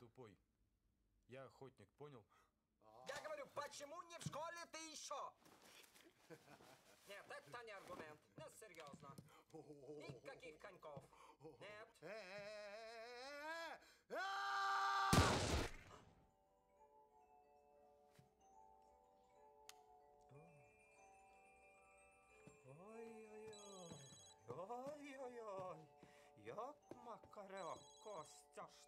тупой. Я охотник, понял? Я говорю, почему не в школе ты еще? Нет, это не аргумент. Не серьезно. Никаких коньков. Нет. Ой-ой-ой. Ой-ой-ой. Як Макарьок, Костя